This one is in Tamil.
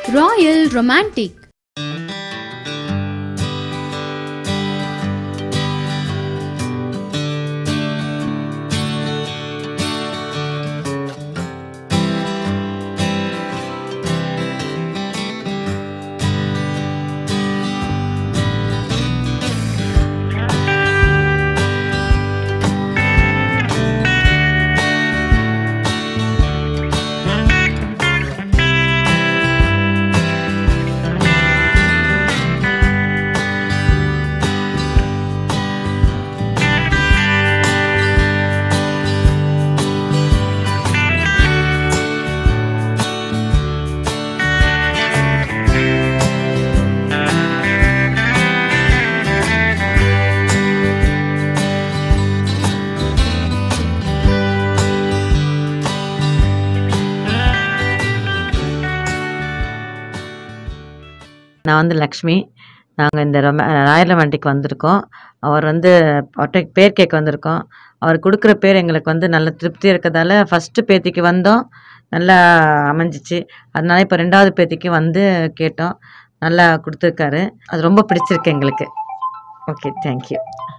Royal Romantic. நான் வந்து லக்ஷ்மி. நாங்கள் இந்த ராயல் ரொமான்டிக் வந்திருக்கோம். அவர் வந்து அவர்கிட்ட பேர் கேட்க வந்திருக்கோம். அவர் கொடுக்குற பேர் எங்களுக்கு வந்து நல்ல திருப்தி இருக்கிறதால ஃபஸ்ட்டு பேத்திக்கு வந்தோம், நல்லா அமைஞ்சிச்சு. அதனால இப்போ 2வது பேத்திக்கு வந்து கேட்டோம், நல்லா கொடுத்துருக்காரு. அது ரொம்ப பிடிச்சிருக்கு எங்களுக்கு. Okay, thank you.